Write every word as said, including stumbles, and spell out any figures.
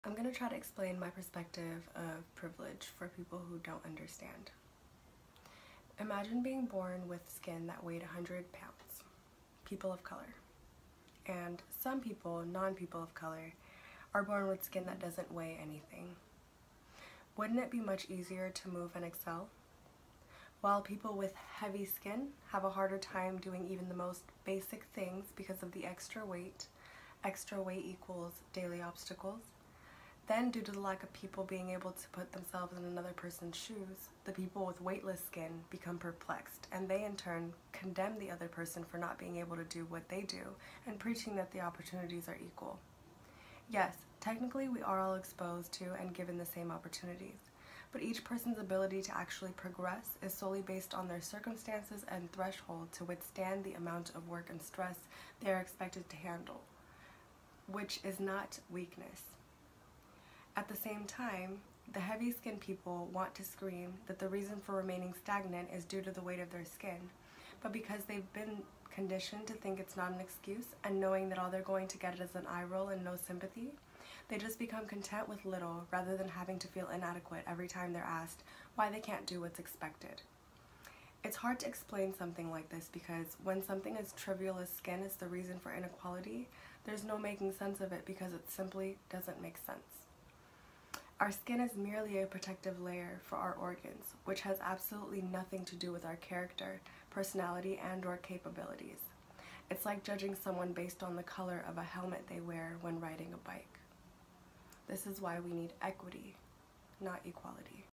I'm going to try to explain my perspective of privilege for people who don't understand. Imagine being born with skin that weighed one hundred pounds, people of color. And some people, non-people of color, are born with skin that doesn't weigh anything. Wouldn't it be much easier to move and excel? While people with heavy skin have a harder time doing even the most basic things because of the extra weight, extra weight equals daily obstacles. Then, due to the lack of people being able to put themselves in another person's shoes, the people with weightless skin become perplexed, and they in turn condemn the other person for not being able to do what they do, and preaching that the opportunities are equal. Yes, technically we are all exposed to and given the same opportunities, but each person's ability to actually progress is solely based on their circumstances and threshold to withstand the amount of work and stress they are expected to handle, which is not weakness. At the same time, the heavy-skinned people want to scream that the reason for remaining stagnant is due to the weight of their skin, but because they've been conditioned to think it's not an excuse and knowing that all they're going to get is an eye roll and no sympathy, they just become content with little rather than having to feel inadequate every time they're asked why they can't do what's expected. It's hard to explain something like this because when something as trivial as skin is the reason for inequality, there's no making sense of it because it simply doesn't make sense. Our skin is merely a protective layer for our organs, which has absolutely nothing to do with our character, personality, and or capabilities. It's like judging someone based on the color of a helmet they wear when riding a bike. This is why we need equity, not equality.